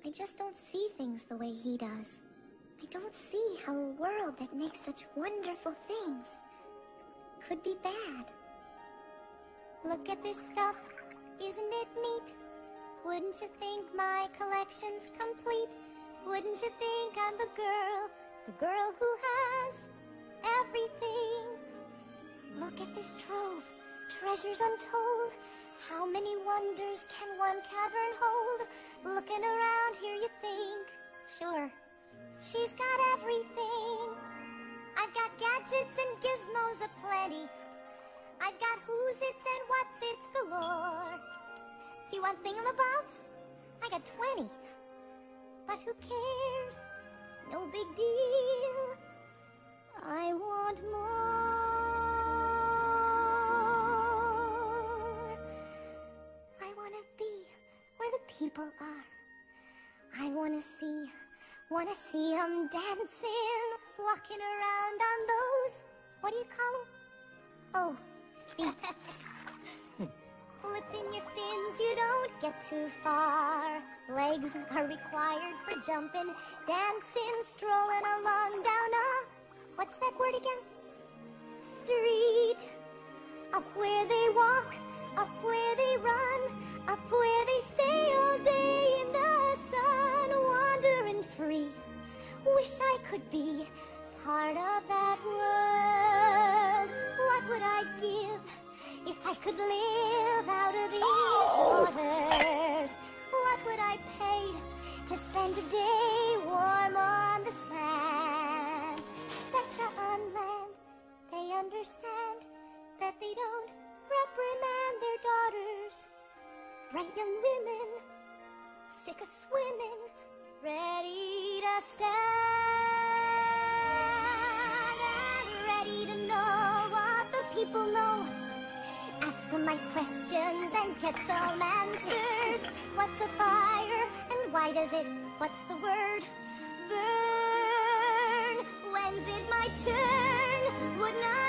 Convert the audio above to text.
I just don't see things the way he does. I don't see how a world that makes such wonderful things could be bad. Look at this stuff. Isn't it neat? Wouldn't you think my collection's complete? Wouldn't you think I'm the girl who has everything? Look at this trove, treasures untold. How many wonders can one cavern hold? Looking around here you think, sure, she's got everything. I've got gadgets and gizmos aplenty. I've got who's its and what's its galore. You want thingamabobs? I got 20. But who cares? No big deal. I want more. I want to be where the people are. I want to see 'em dancing, walking around on those, what do you call 'em? Oh, feet. Flipping your fins, you don't get too far. Legs are required for jumping, dancing, strolling along down a, what's that word again? Street. Up where they walk, up where they run, up where they stay all day in the sun, wandering free. Wish I could be part of that world. What would I give if I could live out of these waters? What would I pay to spend a day warm on the sand? Betcha on land, they understand that they don't reprimand their daughters. Bright young women, sick of swimming, ready to stand and ready to know what the people know. Ask them my questions and get some answers. What's a fire and why does it, what's the word, burn? When's it my turn? Wouldn't I